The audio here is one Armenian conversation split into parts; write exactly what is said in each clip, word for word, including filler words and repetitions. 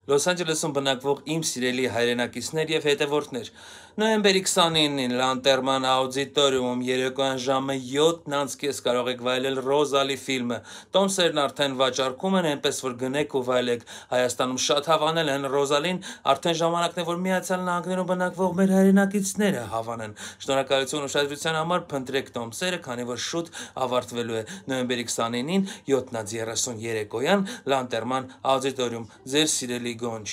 Լոս Անջելեսում բնակվող իմ սիրելի հայրենակիցներ եւ հետևորդներ, նոյեմբերի քսանինին Լանտերման աուդիտորիումում երեկոյան ժամը յոթն անց կես կարող եք վայելել Ռոզալի ֆիլմը։ Տոմսերն արդեն վաճառքում են, այնպես որ գնեք ու վայելեք։ Հայաստանում շատ հավանել են Ռոզալին, արդեն ժամանակն է, որ Միացյալ Նահանգներում բնակվող մեր հայրենակիցները հավանեն։ Շնորհակալություն ուշադրության համար, փնտրեք տոմսերը, քանի որ շուտ ավարտվելու է նոյեմբերի քսանինին յոթն անց երեսուն երեկոյան Լանտերման աուդիտորիում։ Ձեր սիրելի Գոնջ։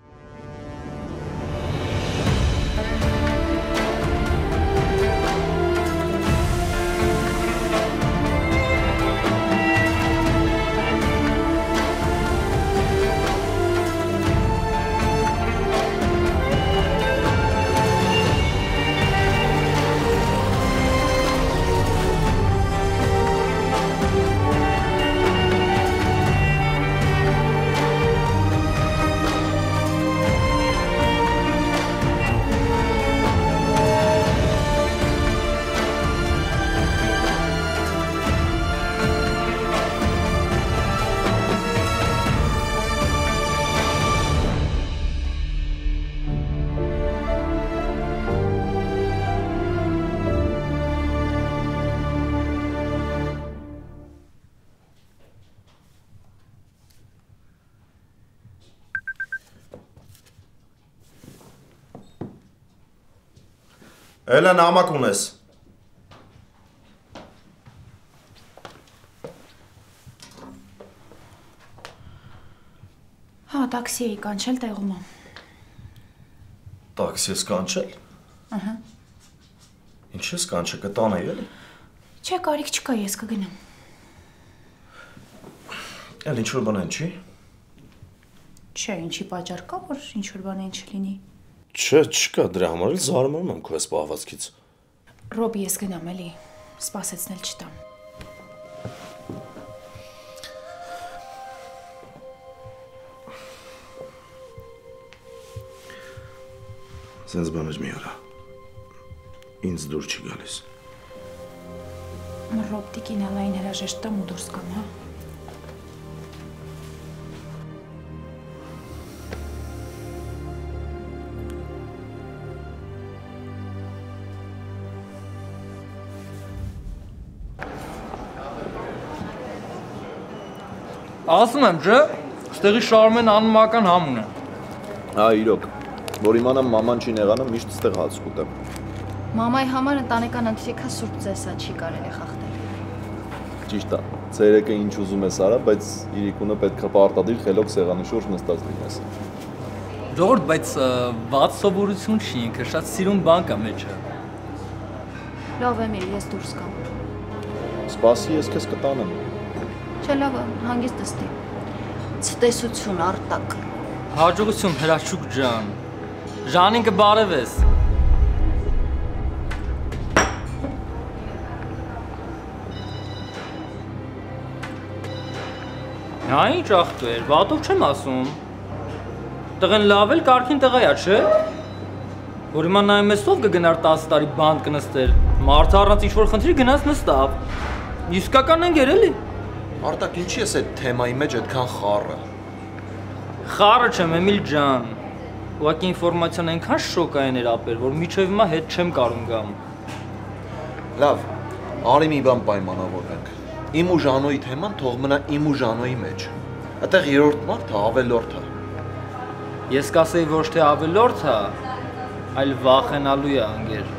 Էլա նամակ ունես։ Հա, տաքսի էի կանչել տեղում եմ։ Տաքսի ես կանչել։ Ահա։ Ինչ ես կանչել, կտանեի էլի։ Չէ, կարիք չկա, ես կգնամ։ Էլ ինչ որ բան են չի։ Չէ, ինչի պատճառ կա, որ ինչ որ բան են չլինի։ Չէ, չկա, դրա համար էլ զարմանում եմ քո այս պահվածքից։ Ռոբի, ես գնամ էլի, սպասեցնել չտամ։ Սենց բաներ մի արա։ Ինձ դուր չի գալիս։ Ռոբ, տիկին ալային հրաժեշտ տամ ու դուրս կամ, հա։ Ասում եմ, չէ, ստեղի Շարմեն անմական համուն է։ Հա, իրոք, որ իմանամ մաման չի նեղանը, միշտ ստեղ հաց կուտեմ։ Մամայի համար ընտանեկան ընթրիքը սուրճ ծեսա չի կարելի խախտել։ Ճիշտ է, ցերեկը ինչ ուզում ես արա, բայց իրիկունը պետք է պարտադիր խելոք սեղանի շուրջ նստած լինես։ Ժողովուրդ, բայց վատ սովորություն չի, ինքը շատ սիրուն բան կա մեջը։ Լավ եմ, ես դուրս կամ։ Սպասի, ես քեզ կտանեմ։ Չէ, լավ է, հանգիստ դստի։ Ցտեսություն, արտակ։ Հաջողություն, Հրաչուկ ջան։ Ժանին կբարևես։ Հա, ինչ ախտվեր, վատով չեմ ասում։ Տղեն լավ էլ կարգին տղայա, չէ։ Որ հիմա նայում ես ով կգնար տասը տարի բանդ կնստեր։ Մարդը առանց ինչ-որ խնդրի գնաց նստավ։ Իսկական ընկեր էլի։ Արտակ, ինչի ես այդ թեմայի մեջ այդքան խառը։ Խառը չեմ, Էմիլ ջան։ Ուղղակի ինֆորմացիան այնքան շոկային էր ապեր, որ միջև հիմա հետ չեմ կարում գամ։ Լավ, արի մի բան պայմանավորենք։ Իմ ու Ժանոյի թեման թող մնա իմ ու Ժանոյի մեջ։ Այդտեղ երրորդ մարդը ավելորդ է։ Ես կասեի ոչ թե ավելորդ է, այլ վախենալու է անգեր։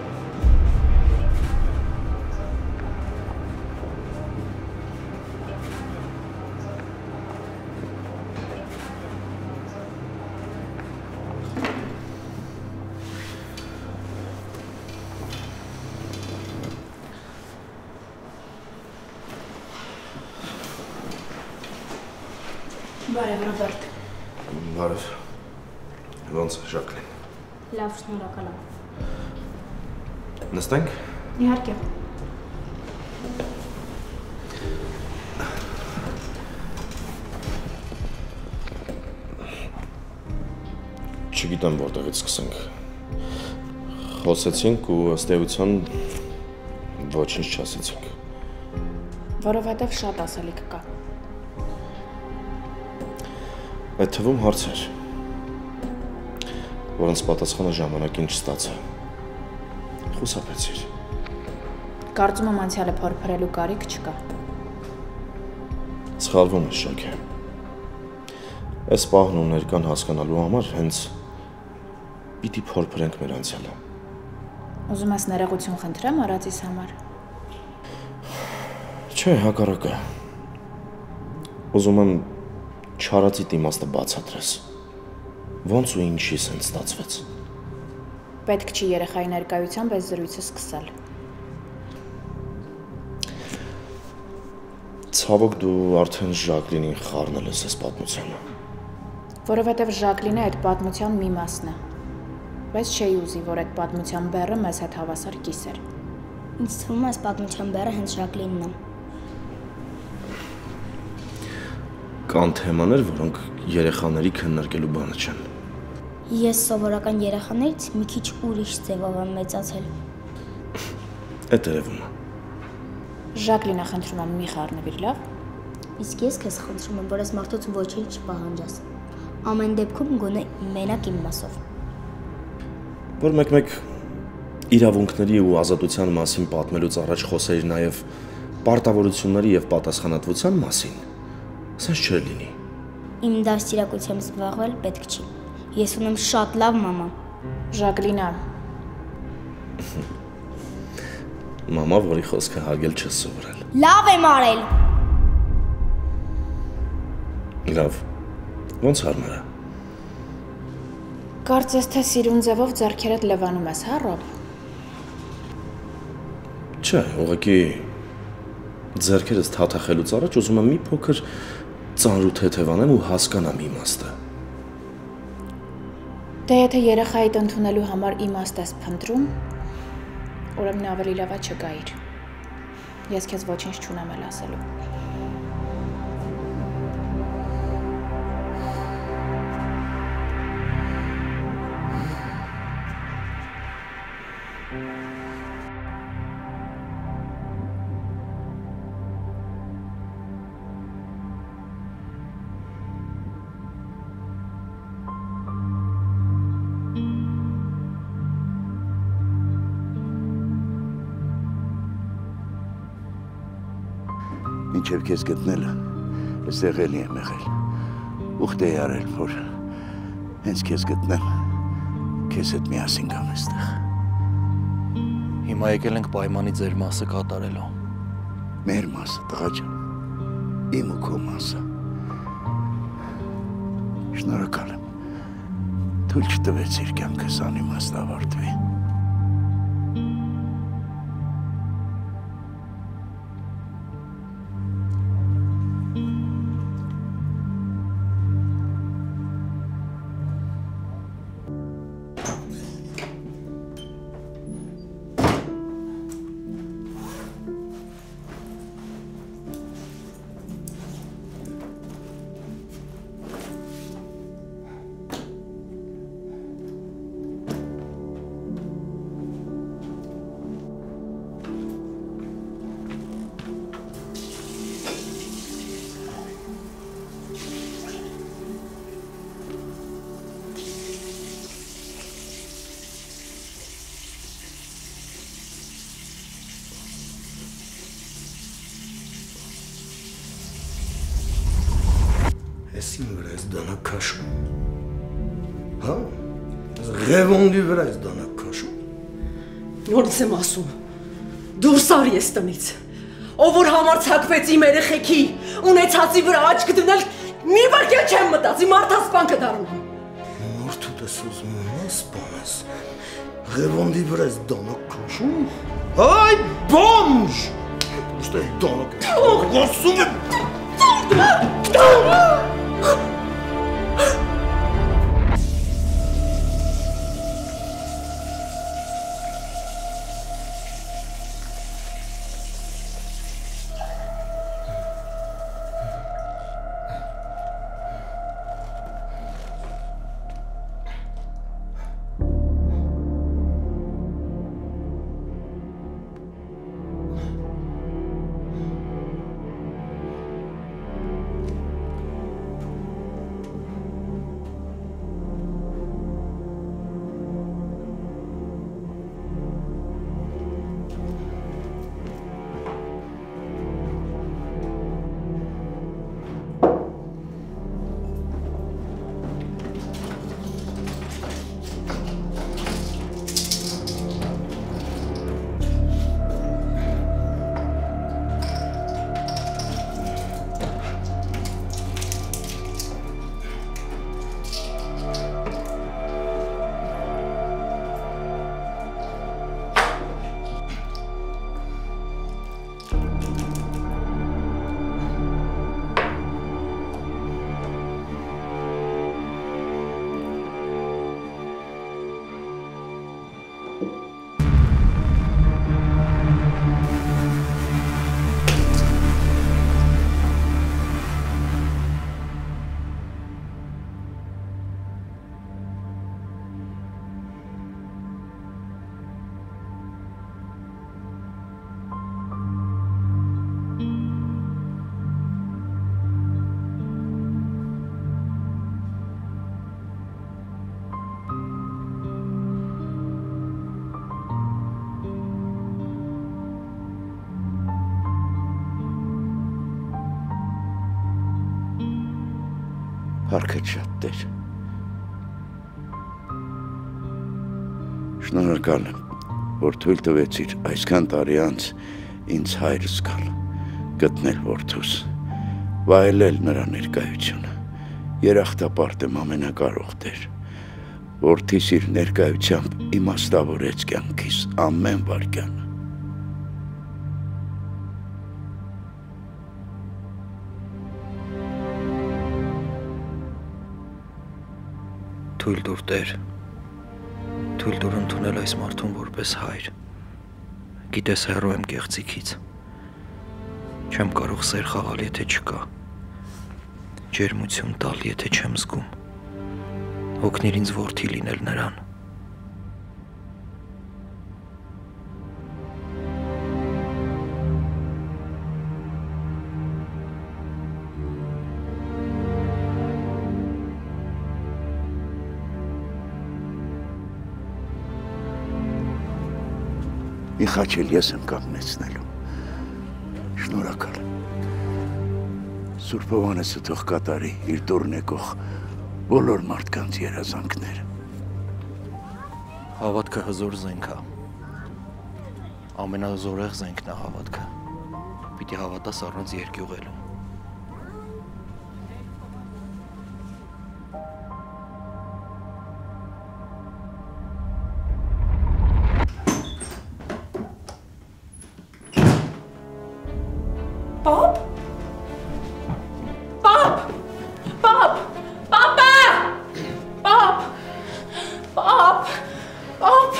Բարև, Ռոբերտ։ Բարև։ Ոնց է, Ժակլին։ Լավ, շնորհակալ եմ։ Նստենք։ Իհարկե։ Չգիտեմ որտեղից սկսենք։ Խոսեցինք ու ըստ էության ոչինչ չասեցինք։ Որովհետև շատ ասելիք կա։ Այդ թվում հարցեր։ որոնց պատասխանը ժամանակին չստացա։ Խուսափեցիր։ Կարծում եմ անցյալը փորփրելու կարիք չկա։ Սխալվում ես, Շաքե։ Այս պահն ու ներկան հասկանալու համար հենց պիտի փորփրենք մեր անցյալը։ Ուզում ես ներողություն խնդրեմ արածիս համար։ Չէ, հակառակը։ Ուզում եմ չարածիդ իմաստը բացատրես։ Ոնց ու ինչի սենց ստացվեց։ Պետք չի երեխայի ներկայությամբ այս զրույցը սկսել։ Ցավոք դու արդեն Ժակլինին խառնել ես այս պատմությանը։ Որովհետև Ժակլինը այդ պատմության մի մասն է։ Բայց չէի ուզի, որ այդ պատմության բեռը մեզ հետ հավասար կիսեր։ Ինձ թվում է այս պատմության բեռը հենց Ժակլինն է։ Կան թեմաներ, որոնք երեխաների քննարկելու բանը չեն։ Ես սովորական երեխաներից մի քիչ ուրիշ ձևով եմ մեծացել։ Այդ երևում է։ Ժակլինը խնդրում եմ մի խառնվիր, լավ։ Իսկ ես քեզ խնդրում եմ, որ այս մարդուց ոչինչ չպահանջես։ Ամեն դեպքում գոնե մենակ իմ մասով։ Որ մեկ-մեկ իրավունքների ու ազատության մասին պատմելուց առաջ խոսեիր նաև պարտավորությունների եւ պատասխանատվության մասին, սենց չէր լինի։ Իմ դաստիարակությամբ զբաղվել պետք չի։ Ես ունեմ շատ լավ մամա։ Ժակլինա։ Մամա, որի խոսքը հագել չես սովորել։ Լավ եմ արել։ Լավ։ Ոնց հարմար է։ Կարծես թե սիրուն ձևով ձեռքերդ լվանում ես, հա, Ռոբ։ Չէ, ուղղակի ձեռքերս թաթախելուց առաջ ուզում եմ մի փոքր ծանրու թեթևանեմ ու հասկանամ իմաստը։ Դե եթե երեխայիդ ընդունելու համար իմաստ ես փնտրում, ուրեմն ավելի լավ է չգայիր։ Ես քեզ ոչինչ չունեմ էլ ասելու։ Մինչև քեզ գտնելը, այստեղ էլի եմ եղել։ Ուխտ էի արել, որ հենց քեզ գտնեմ, քեզ հետ միասին գամ այստեղ։ Հիմա եկել ենք պայմանի ձեր մասը կատարելու։ Մեր մասը, տղա ջան, իմ ու քո մասը։ Շնորհակալ եմ։ Թույլ չտվեցիր կյանքս անիմաստ ավարտվի։ Ես իմ վրա ես դանակ քաշում։ Հա? Ղևոնդի վրա ես դանակ քաշում։ Նորից եմ ասում, դուրս արի ես տնից, ով որ համարձակվեց իմ երեխեքի ունեցածի վրա աչք դնել, մի վարկյալ չեմ մտած, իմ արդասպան կդառնամ։ Մարդուդ ես ուզում ես սպանես, Ղևոնդի վրա ես դանակ քաշում։ Այ բոմժ։ Ուստե դանակ գորսում եմ։ Հարքդ շատ Տեր։ Շնորհակալ եմ, որ թույլ տվեցիր այսքան տարի անց ինձ հայր զգալ, գտնել որդուս, վայելել նրա ներկայությունը։ Երախտապարտ եմ ամենակարող Տեր, որդիս իր ներկայությամբ իմաստավորեց կյանքիս ամեն վայրկյանը։ Թույլ տուր Տեր, թույլ տուր ընդունել այս մարդուն որպես հայր։ Գիտես հեռու եմ գեղձիքից։ Չեմ կարող սեր խաղալ, եթե չկա։ Ջերմություն տալ, եթե չեմ զգում։ Օգնիր ինձ որդի լինել նրան։ Մի խաչել ես եմ կանգնեցնելու։ Շնորհակալ եմ։ Սուրբ Հովհաննեսը թող կատարի իր դուռն եկող բոլոր մարդկանց երազանքները։ Հավատքը հզոր զենք է։ Ամենազորեղ զենքն է հավատքը։ Պիտի հավատաս առանց երկյուղելու։ Պապ? Պապ! Պապ! Պապա! Պապ! Պապ! Պապ!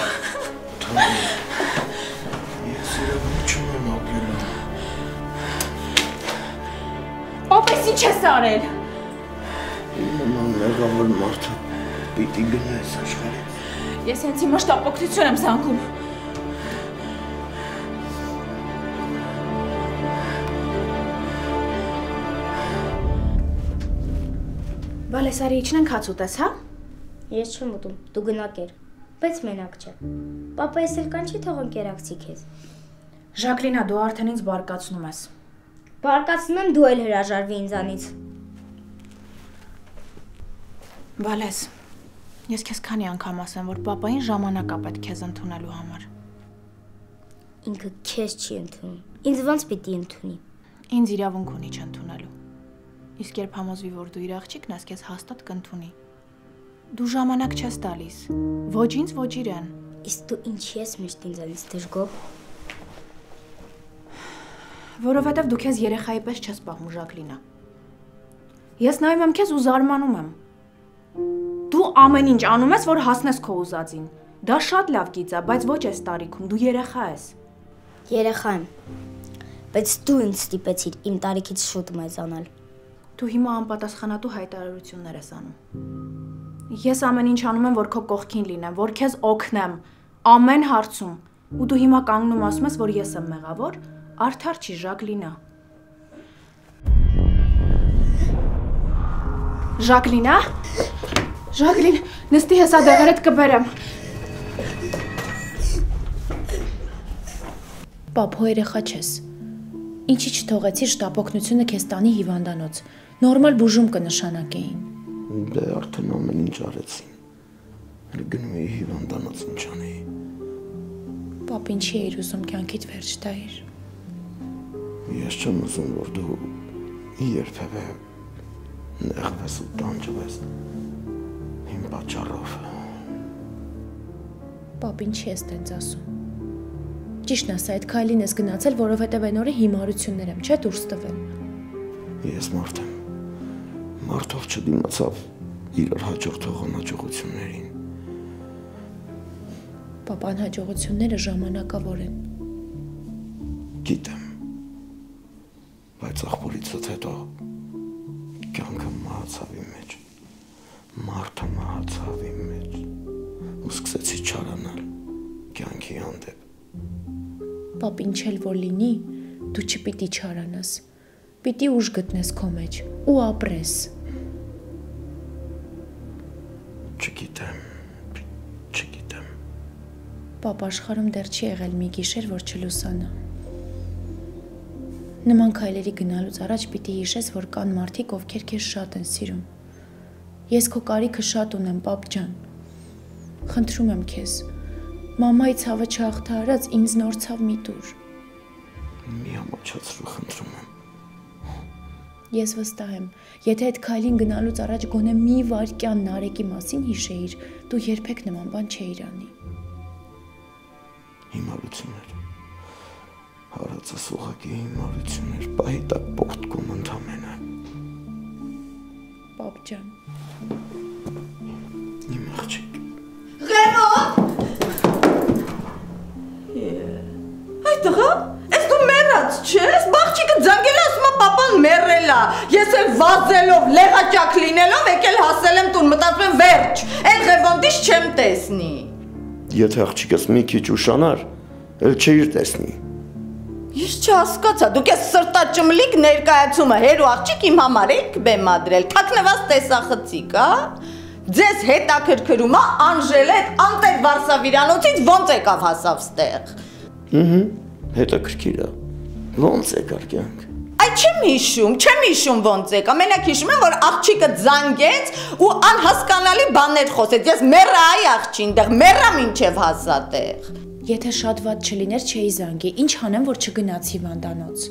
Ես իրավունք չունեմ ապրելու։ Պապ, ես ինչ ես արել։ Իմ նման մեղավոր մարդը պիտի գնա այս աշխարհից։ Ես հենց հիմա շտապօգնություն եմ զանգում։ Վալեսարի իջնենք հաց ուտես, հա? Ես չեմ ուտում, դու գնա կեր, բայց մենակ չէ։ Պապա ես էլ կանչի թող ընկերակցի քեզ։ Ժակլինա, դու արդեն ինձ բարկացնում ես։ Բարկացնում եմ, դու էլ հրաժարվի ինձանից։ Վալես, ես քեզ քանի անգամ ասեմ, որ պապային ժամանակ է պետք քեզ ընդունելու համար։ Ինքը քեզ չի ընդունում, ինձ ոնց պիտի ընդունի։ Ինձ իրավունք ունի չընդունելու։ Իսկ երբ համոզվի, որ դու իր աղջիկն ես, քեզ հաստատ կընդունի։ Դու ժամանակ չես տալիս, ոչ ինձ, ոչ իրեն։ Իսկ դու ինչի ես միշտ ինձանից դժգոհ։ Որովհետև դու քեզ երեխայի պես չես պահում, Ժակլինա։ Ես նայում եմ քեզ ու զարմանում եմ։ Դու ամեն ինչ անում ես, որ հասնես քո ուզածին։ Դա շատ լավ գիծ է, բայց ոչ այս տարիքում, դու երեխա ես։ Երեխա եմ, բայց դու ինձ ստիպեցիր իմ տարիքից շուտ մեծանալ։ Դու հիմա անպատասխանատու հայտարարություններ ես անում։ Ես ամեն ինչ անում եմ, որ քո կողքին լինեմ, որ քեզ օգնեմ, ամեն հարցում։ Ու դու հիմա կանգնում ասում ես, որ ես եմ մեղավոր, արդար չի, Ժակլինա։ Ժակլինա։ Ժակլին, նստի հեսա դեղերդ կբերեմ։ Պապ, հո երեխա չես։ Ինչի չթողեցիր շտապօգնությունը քեզ տանի հիվանդանոց։ Նորմալ բուժում կնշանակեին։ Դե արդեն ամեն ինչ արեցին։ Հələ գնում էի հիվանդանոց ինչ անեի։ Պապ, ինչի էիր ուզում կյանքիդ վերջ տայիր։ Ես չեմ ուզում, որ դու երբևէ նեղվես ու տանջվես իմ պատճառով։ Պապ, ինչի ես տենց ասում։ Ճիշտն ասա, այդ քայլին ես գնացել, որովհետև այն օրը հիմարություններ եմ, չէ՞ դուրս տվել։ Ես մարդ եմ։ Մարդով չդիմացավ իրար հաջորդող անհաջողություններին։ Պապ, անհաջողությունները ժամանակավոր են։ Գիտեմ, բայց աղբորիցդ հետո կյանքը մահացավ իմ մեջ, մարդը մահացավ իմ մեջ, ու սկսեցի չարանալ կյանքի հանդեպ։ Պապ, ինչ էլ որ լինի, դու չպիտի չարանաս, պիտի ուժ գտնես քո մեջ ու ապրես։ Չգիտեմ, չգիտեմ։ Պապ, աշխարհում դեռ չի եղել մի գիշեր, որ չլուսանա։ Նման քայլերի գնալուց առաջ պիտի հիշես, որ կան մարդիկ, ովքեր քեզ շատ են սիրում։ Ես քո կարիքը շատ ունեմ, պապ ջան։ Խնդրում եմ քեզ։ Մամայի ցավը չհաղթահարած ինձ նոր ցավ մի տուր։ Մի ամաչացրու, խնդրում եմ։ Ես վստահ եմ, եթե այդ քայլին գնալուց առաջ գոնե մի վայրկյան Նարեկի մասին հիշեիր, դու երբեք նման բան չէիր անի։ Հիմարություն էր։ Հարածս ուղղակի հիմարություն էր, պահի տակ պողտկում ընդամենը։ Պապ ջան։ Իմ աղջիկ։ Ղևոն։ Այդ տղա, ես դու մեռած չես, բաղջիկը ձանգել է, ասում է պապան մեռել է, ես էլ վազելով, լեղաճակ լինելով, եկել հասել եմ տուն, մտածում եմ վերջ, էլ Ղևոնդից չեմ տեսնի։ Եթե աղջիկս մի քիչ ուշանար, էլ չէիր տեսնի։ Ես չհասկացա, դուք ես սրտաճմլիկ ներկայացումը հեր ու աղջիկ իմ համար եք բեմադրել, թաքնված տեսախցիկ, հա։ Ձեզ հետաքրքրում է Անժելը այդ անտեր Վարսավիրանոցից ոնց եկավ հասավ ստեղ։ Ահա, հետաքրքիր է։ Ոնց եկար կյանք։ Այ չեմ հիշում, չեմ հիշում ոնց եկա, մենակ հիշում եմ, որ աղջիկը զանգեց ու անհասկանալի բաներ խոսեց։ Ես մեռա այ աղջին, դեղ մեռա մինչև հասա տեղ։ Եթե շատ վատ չլիներ, չէի զանգի, ինչ հանեմ, որ չգնացի հիվանդանոց։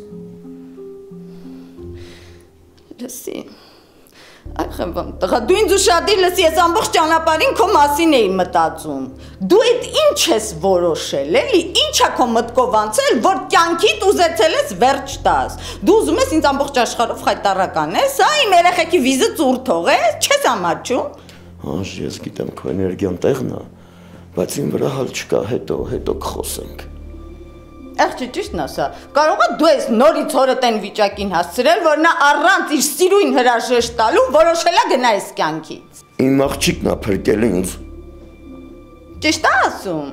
Լսի, այ Ղևոն, տղա, դու ինձ ուշադիր լսի, ես ամբողջ ճանապարհին քո մասին էի մտածում։ Դու այդ ինչ ես որոշել, էլի, ինչ է քո մտքով անցել, որ կյանքիդ ուզեցել ես վերջ տաս։ Դու ուզում ես ինձ ամբողջ աշխարհով խայտարականես, հա, իմ երեխեքի վիզը ծուր թողես, չես ամաչում։ Հաշ, ես գիտեմ քո էներգիան տեղն է, բայց իմ վրա հալ չկա, հետո, հետո կխոսենք։ Աղջի ճիշտն ասա, կարող է դու ես նորից հորդ այն վիճակին հասցրել, որ նա առանց իր սիրույն հրաժեշտ տալու որոշել է գնա այս կյանքից։ Իմ աղջիկն է փրկել ինձ։ Ճիշտ է ասում։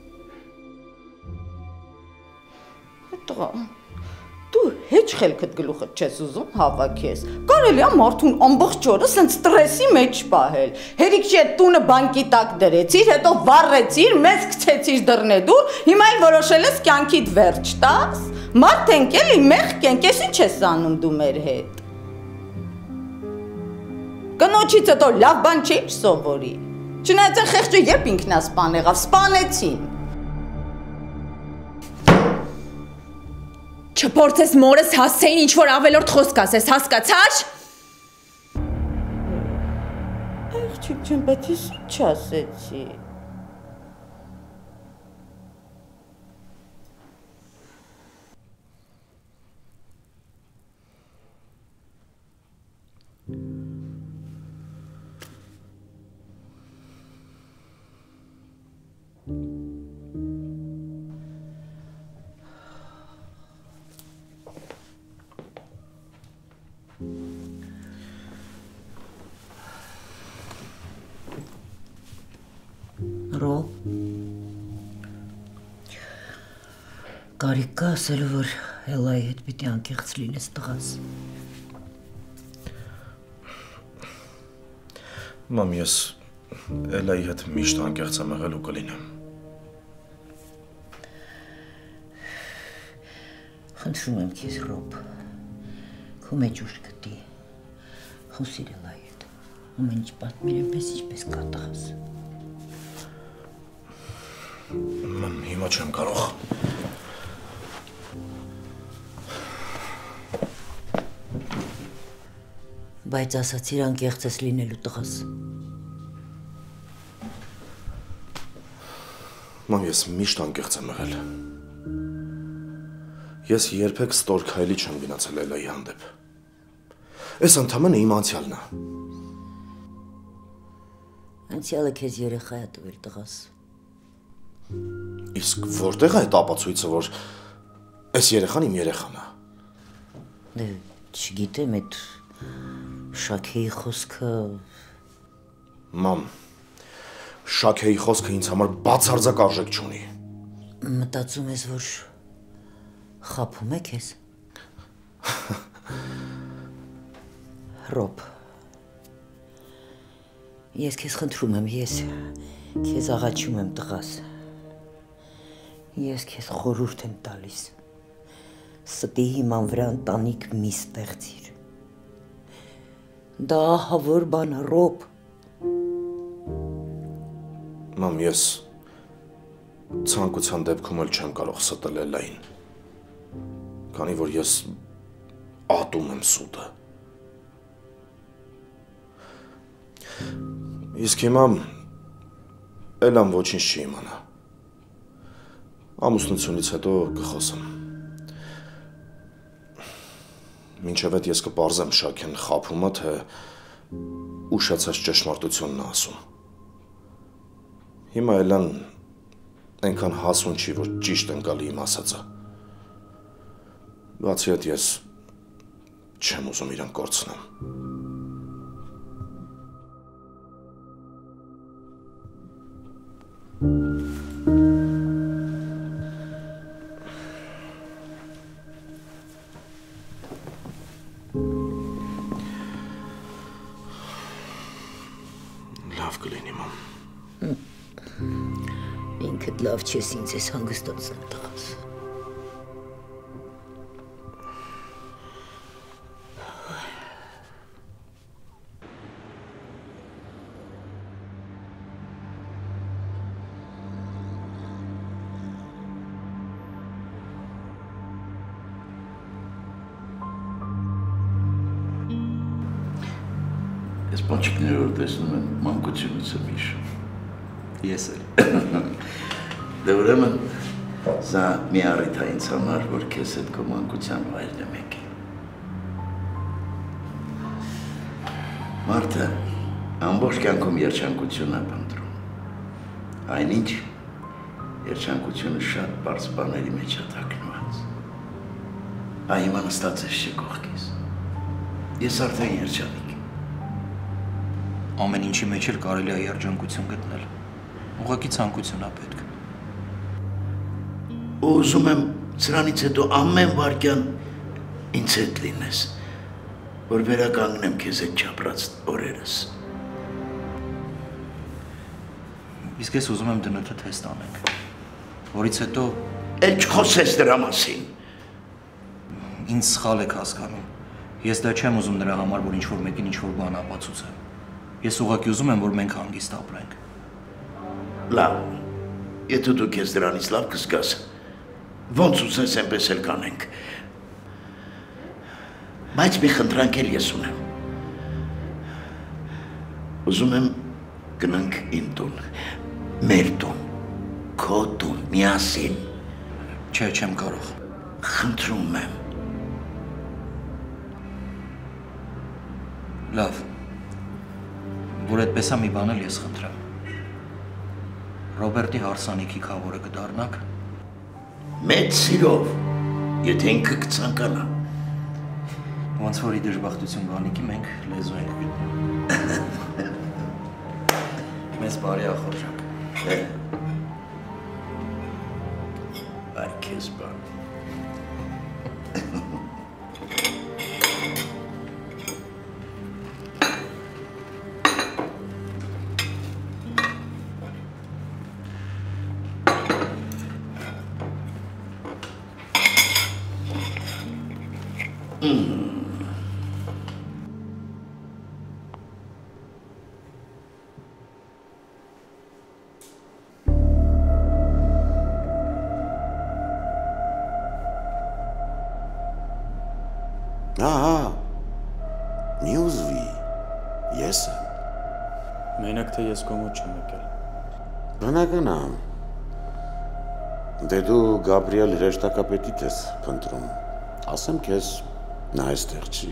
Հետո դու հեչ խելքդ գլուխդ չես ուզում հավաքես։ Կարելի է մարդուն ամբողջ օրը սենց ստրեսի մեջ պահել։ Հերիք չի այդ տունը բանկի տակ դրեցիր, հետո վառեցիր, մեզ գցեցիր դռնեդուր, հիմա էլ որոշել ես կյանքիդ վերջ տաս։ Մարդ ենք էլի, մեղք ենք, ես ինչ ես անում դու մեր հետ։ Կնոջից հետո լավ բան չէիր սովորի։ Չնայած այն խեղճը երբ ինքնասպան եղավ, սպանեցին։ Չփորձես մորս հասցեին ինչ-որ ավելորդ խոսք ասես, հասկացար։ Աղջիկ ջան, բայց ես ինչ ասեցի։ Ռոբ, կարիք կա ասելու, որ Էլայի հետ պիտի անկեղծ լինես տղաս։ Մամ, ես Էլայի հետ միշտ անկեղծ եմ եղել ու կլինեմ։ Խնդրում եմ քեզ, Ռոբ, քո մեջ ուժ գտի, խոսիր Էլայի հետ, ամեն ինչ պատմիր այնպես, ինչպես կա տղաս։ Մամ, հիմա չեմ կարող։ Բայց ասացիր անկեղծ ես լինելու տղաս։ Մամ, ես միշտ անկեղծ եմ եղել։ Ես երբեք ստոր քայլի չեմ գնացել Էլայի հանդեպ։ Էս ընդամենը իմ անցյալն է։ Անցյալը քեզ երեխա է տվել տղաս։ Իսկ որտեղ է այդ ապացույցը, որ այս երեխան իմ երեխան է։ Դե չգիտեմ, այդ Շաքեի խոսքը։ Մամ, Շաքեի խոսքը ինձ համար բացարձակ արժեք չունի։ Մտածում ես, որ խաբում է քեզ։ Ռոբ, ես քեզ խնդրում եմ, ես քեզ աղաչում եմ տղաս։ Ես քեզ խորհուրդ եմ տալիս։ Ստի հիման վրա ընտանիք մի ստեղծիր։ Դա ահավոր բան է, Ռոբ։ Մամ, ես ցանկության դեպքում էլ չեմ կարող ստել Էլլային, քանի որ ես ատում եմ սուտը։ Իսկ հիմա Էլլան ոչինչ չի իմանա։ Ամուսնությունից հետո կխոսեմ։ Մինչև այդ ես կպարզեմ Շաքեն խաբումը, թե ուշացած ճշմարտությունն է ասում։ Հիմա Էլլան այնքան հասուն չի, որ ճիշտ ընկալի իմ ասածը։ Բացի այդ ես չեմ ուզում իրան կորցնեմ։ Լավ կլինի, մամ։ Ինքդ լավ չես ինձ ես հանգստացնում տղաս։ Ես պաչիկները որ տեսնում եմ, մանկությունից եմ հիշում։ Ես էլ։ Դե ուրեմն սա մի առիթ է ինձ համար, որ քեզ հետ քո մանկության վայրն եմ եկել։ Մարդը ամբողջ կյանքում երջանկություն է փնտրում։ Այնինչ երջանկությունը շատ բարձ բաների մեջ է թաքնված։ Այ հիմա նստած ես չի կողքիս։ Ես արդեն երջանիկ։ Ամեն ինչի մեջ էլ կարելի է երջանկություն գտնել։ Ուղղակի ցանկություն է պետք։ Ուզում եմ սրանից հետո ամեն վարքյան ինձ հետ լինես, որ վերականգնեմ քեզ այդ չապրած օրերս։ Իսկ ես ուզում եմ դնոթը թեստ անենք, որից հետո էլ չխոսես դրա մասին։ Ինձ սխալ եք հասկանում։ Ես դա չեմ ուզում նրա համար, որ ինչ-որ մեկին ինչ-որ բան ապացուցեմ։ Ես ուղղակի ուզում եմ, որ մենք հանգիստ ապրենք։ Լավ, եթե դու քեզ դրանից լավ կզգաս, ոնց ուզես այնպես էլ կանենք։ Բայց մի խնդրանք էլ ես ունեմ։ Ուզում եմ գնանք իմ տուն, մեր տուն, քո տուն, միասին։ Չէ, չեմ կարող։ Խնդրում եմ։ Լավ։ Որ այդպես է մի բան էլ ես խնդրեմ։ Ռոբերտի հարսանիքի քավորը կդառնաք։ Մեծ սիրով, եթե ինքը կցանկանա։ Ոնց որ ի դժբախտություն բանիկի մենք լեզու ենք գտնում։ Մեզ բարի ախորժակ։ Այ քեզ բան։ Ահա, մի ուզվի, ես եմ։ Մենակ թե ես կոմոդ չեմ եկել։ Բնական է։ Դե դու Գաբրիել հրեշտակապետիդ ես փնտրում։ Ասեմ քեզ, նա այստեղ չի։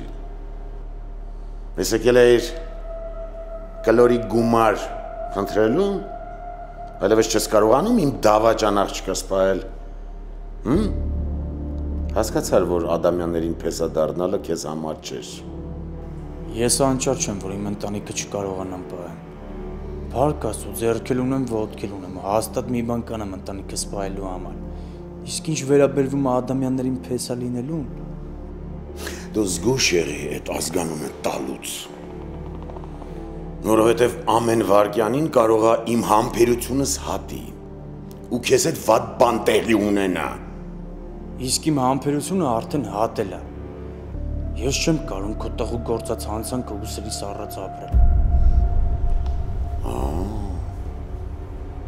Ես եկել էիր կլորի գումար խնդրելու, այլևս չես կարողանում իմ դավաճան աղջկա սպահել։ Հմ? Հասկացար, որ Ադամյաններին փեսա դառնալը քեզ համար չէր։ Ես անճար չեմ, որ իմ ընտանիքը չկարողանամ պահել։ Փառք Աստծո, ձեռքել ունեմ, ոտքել ունեմ, հաստատ մի բան կանեմ ընտանիքս պահելու համար։ Իսկ ինչ վերաբերվում է Ադամյաններին փեսա լինելուն, դու զգուշ եղի այդ ազգանունը տալուց։ Որովհետև ամեն վարքյանին կարող է իմ համբերությունս հատի ու քեզ հետ վատ բան տեղի ունենա։ Իսկ իմ համբերությունը արդեն հատել է։ Ես չեմ կարող քո տղու գործած հանցանքը ու սրի սառած ապրել։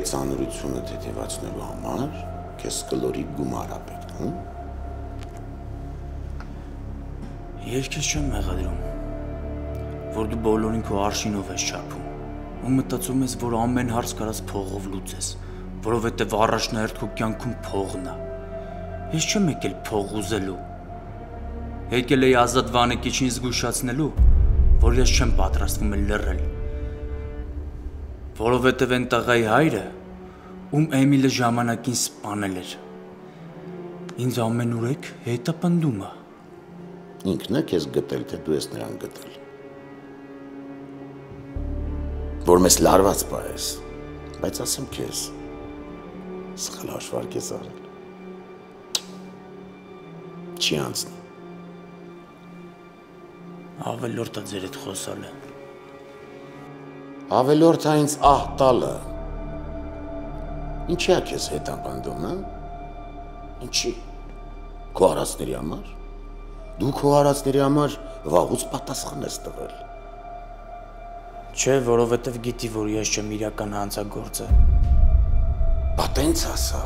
այդ ծանրությունը թեթևացնելու համար քեզ կլորի գումար ա պետք, հմ? Ես քեզ չեմ մեղադրում, որ դու բոլորին քո արշինով ես չափում, ու մտածում ես, որ ամեն հարց կարաս փողով լուծես, որովհետև առաջնահերթ քո կյանքում փողն է։ Ես չեմ եկել փող ուզելու։ Եկել էի Ազատ Վանեկիչին զգուշացնելու, որ ես չեմ պատրաստվում էլ լռել։ Որովհետև այն տղայի հայրը, ում Էմիլը ժամանակին սպանել էր, ինձ ամենուրեք հետապնդում է։ Ինքն է քեզ գտել, թե դու ես նրան գտել։ Որ մեզ լարված պահես, բայց ասեմ քեզ, սխալ հաշվարկ ես արել։ Չի անցնի։ Ավելորդ է ձեր հետ խոսալը։ Ավելորդ է ինձ ահ տալը։ Ինչի է քեզ հետապնդում, հա? Ինչի։ Քո արածների համար։ Դու քո արածների համար վաղուց պատասխան ես տվել։ Չէ, որովհետև գիտի, որ ես չեմ իրական հանցագործը։ Բա տենց ասա։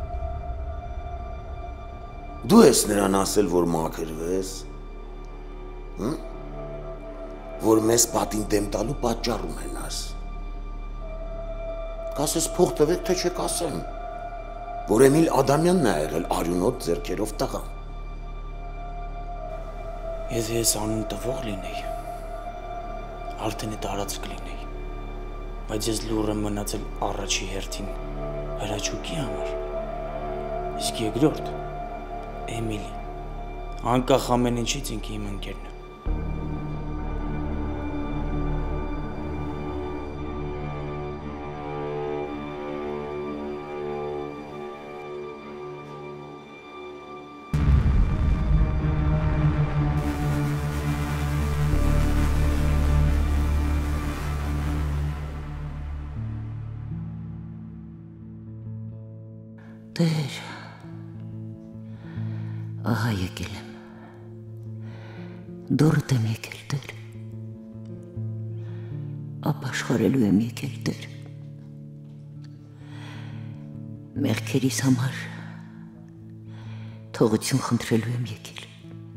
Դու ես նրան ասել, որ մաքրվես, հմ? Որ մեզ պատին դեմ տալու պատճառ ունենաս։ Կասես փող տվեք, թե չեք ասեմ, որ Էմիլ Ադամյանն է եղել արյունոտ ձեռքերով տղան։ Ես ես անուն տվող լինեի, արդեն այդ արած կլինեի, բայց ես լուռ եմ մնացել առաջի հերթին հրաչուկի համար, իսկ երկրորդ Էմիլի, անկախ ամեն ինչից ինքը իմ ընկերն է։ Տեր, ահա եկել եմ, դորդ եմ եկել, Տեր, ապաշխարելու եմ եկել, Տեր, մեղքերիս համար թողություն խնդրելու եմ եկել,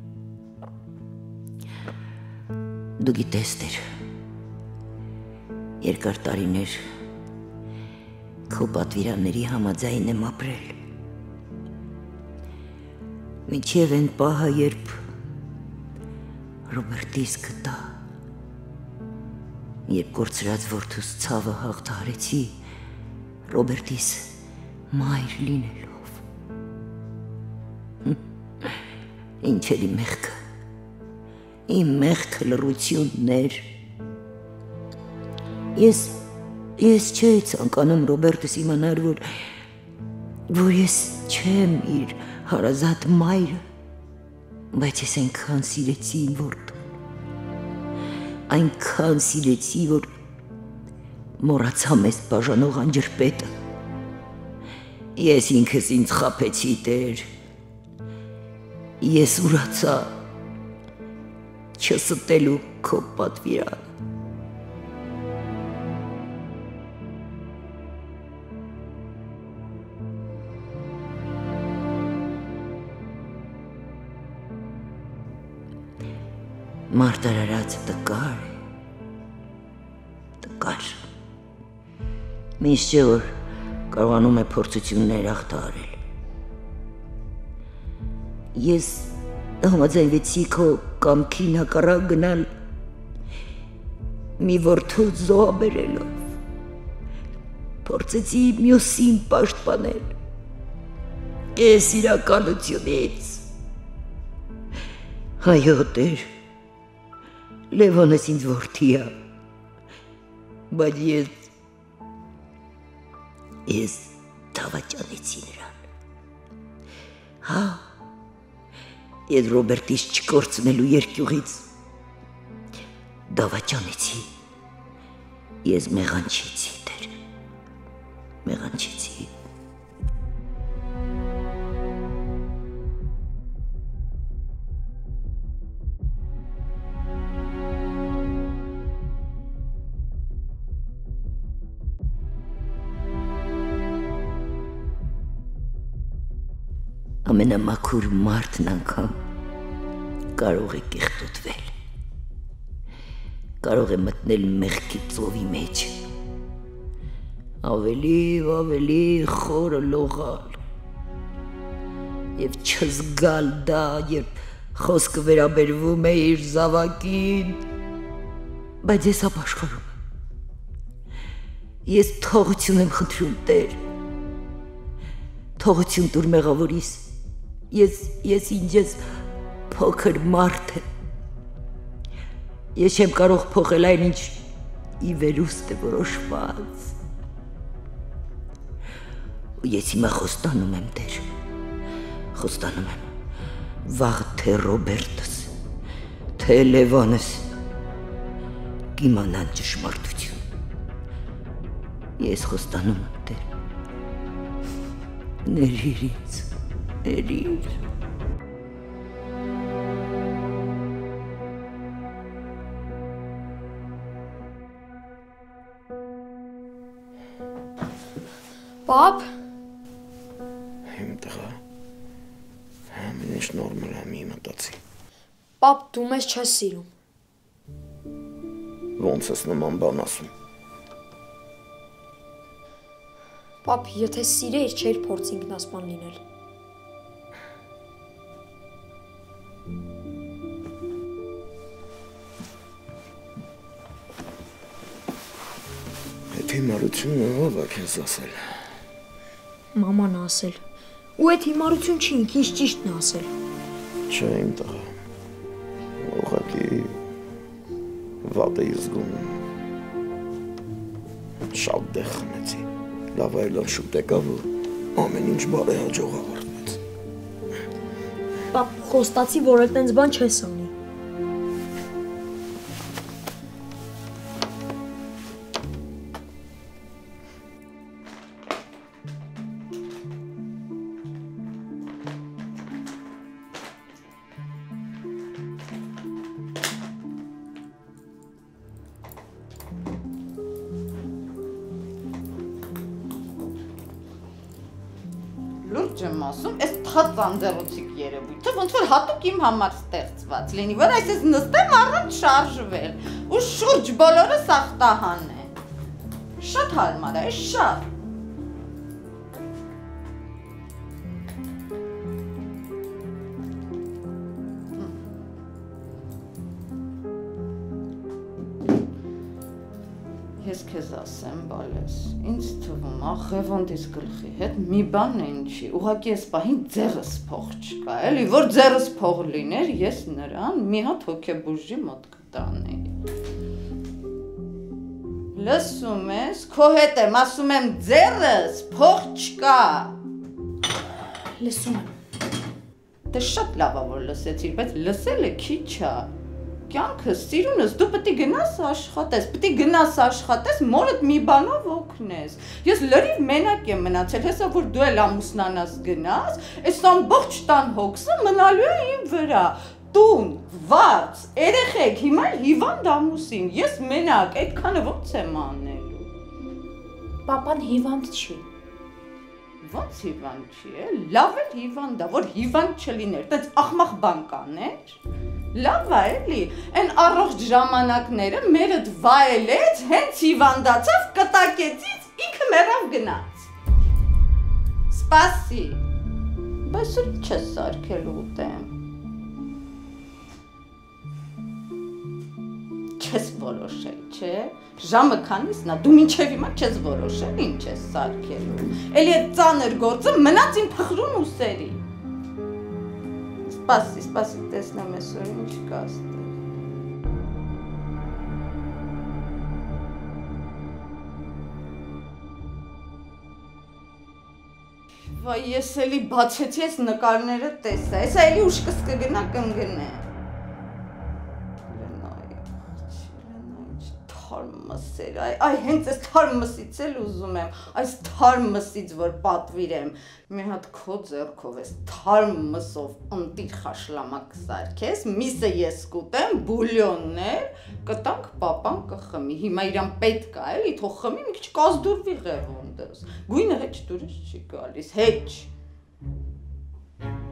դու գիտես, Տեր, երկար տարիներ քո պատվիրանների համաձայն եմ ապրել։ Մինչև են պահը, երբ Ռոբերտիս գտա, երբ կորցրած որդուս ցավը հաղթահարեցի, Ռոբերտիս մայր լինելով։ Ինչ էր իմ մեղքը, իմ մեղքը լռություններ։ Ես Ես չէի ցանկանում Ռոբերտս իմանար, որ որ ես չեմ իր հարազատ մայրը, բայց ես այնքան սիրեցի իմ որդուն, այնքան սիրեցի, որ մոռացա մեզ բաժանող անջրպետը։ Ես ինքս ինձ խաբեցի, Տեր, ես ուրացա չստելու քո պատվիրան։ Մարտարարածը տկար է, տկար, միշտ չէ, որ կարողանում է փորձություններ հաղթահարել։ Ես համաձայնվեցի քո կամքին հակառակ գնալ մի որդու զոհաբերելով, փորձեցի մյուսին պաշտպանել ես իրականությունից։ Այո, Տեր, Լևոնս ինձ որդի է, բայց ես, ես դավաճանեցի նրան։ Հա, ես Ռոբերտիս չկորցնելու երկյուղից դավաճանեցի, ես մեղանչեցի, Տեր, մեղանչեցի։ ամենամաքուր մարդն անգամ կարող է կեղտոտվել, կարող է մտնել մեղքի ծովի մեջ, ավելի ու ավելի խորը լողալ և չզգալ դա, երբ խոսքը վերաբերվում է իր զավակին, բայց ես ապաշխարում եմ, ես թողություն եմ խնդրում Տեր, թողություն տուր մեղավորիս, ես, ես ինձ ես փոքր մարդ եմ, ես չեմ կարող փոխել այն ինչ ի վերուստ է որոշված, ու ես հիմա խոստանում եմ Տեր, խոստանում եմ, վաղ թե Ռոբերտս, թե Լևոնս կիմանան ճշմարտություն, ես խոստանում եմ Տեր, ներիր ինձ, ներիր, Պապ, իմ տղա, ամեն ինչ նորմալ է, մի մտածի։ Պապ, դու մեզ չես սիրում։ Ոնց ես նման բան ասում։ Պապ, եթե սիրեիր, չէիր փորձ ինքնասպան լինել։ Այդ հիմարությունը ով է քեզ ասել։ Մաման է ասել։ Ու այդ հիմարություն չի, ինքն ինչ ճիշտն է ասել։ Չէ, իմ տղա։ Ուղղակի վատ էի զգում։ Շատ դեղ խմեցի։ Լավ այլան շուտ եկավ ու ամեն ինչ բարեհաջող ավարտվեց։ Պապ, խոստացի, որ էլ տենց բան չես անի։ Լուրջ եմ ասում, այս թաց անձեռոցիկ երևույթը ոնց որ հատուկ իմ համար ստեղծված լինի, որ այսպես նստեմ առանց շարժվել ու շուրջ բոլորը սախտահան է։ Շատ հարմար է, շատ։ Ես քեզ ասեմ, բալես, ինձ թվում է Ղևոնդիս գլխի հետ մի բան ինչի, ուղղակի այս պահին ձեռս փող չկա, էլի, որ ձեռս փող լիներ, ես նրան մի հատ հոգեբուժի մոտ կտանեի։ Լսում ես, քո հետ եմ, ասում եմ ձեռս փող չկա։ Լսում եմ։ Դե շատ լավ է, որ լսեցիր, բայց լսելը քիչ է։ Կյանքս, սիրունս, դու պետք է գնաս աշխատես, պետք է գնաս աշխատես, մորդ մի բանով օգնես։ Ես լրիվ մենակ եմ մնացել, հեսա որ դու էլ ամուսնանաս գնաս, այս ամբողջ տան հոգսը մնալու է իմ վրա։ Տուն, վարձ, երեխեք, հիմա հիվանդ ամուսին, ես մենակ, այդքանը ոնց եմ անելու։ Պապան հիվանդ չի։ Ոնց հիվանդ չի, է, լավ էլ հիվանդ է, որ հիվանդ չլիներ, տենց ախմախ բան կաներ։ Լավ է, էլի, այն առողջ ժամանակները մերդ վայելեց, հենց հիվանդացավ, կտակեցից, ինքը մեռավ գնաց։ Սպասի, բայց ու ինչ ես սարքել ուտեմ։ Չես որոշել, չէ, ժամը քանիսն է, դու մինչև հիմա չես որոշել, ինչ ես սարքելու, էլի այդ ծանր գործը մնաց իմ փխրուն ուսերի։ Սպասի, սպասի, տեսնեմ այսօր ինչ կա ստեղ։ Վայ, ես էլի բացեցի այս նկարները տեսա, ես էլի ուշկս կգնա կընգնե։ Թարմսեր, այ հենց այս թարմսից էլ ուզում եմ, այս թարմսից որ պատվիրեմ, մի հատ քո ձեռքով ես թարմսով ընտիր խաշլամակ սարքես, միսը ես կուտեմ, բուլյոններ, կտանք պապան կխմի, հիմա իրան պետք է էլի, թող խմի մի քիչ կազդուրվի Ղևոնդս, գույնը հեչ դուրս չի գալիս, հեչ։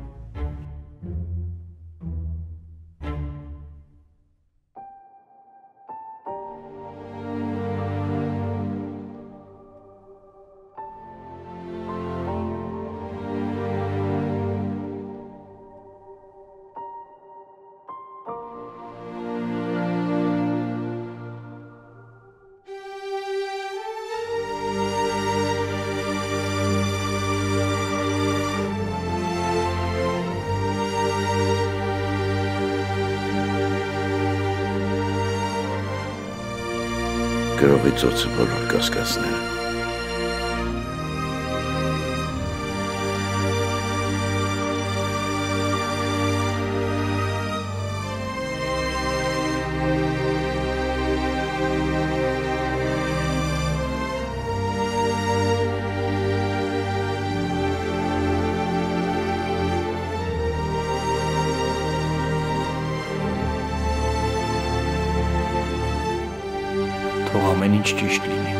Գրողի ծոցը բոլոր կասկածները։ Թող ամեն ինչ ճիշտ լինի։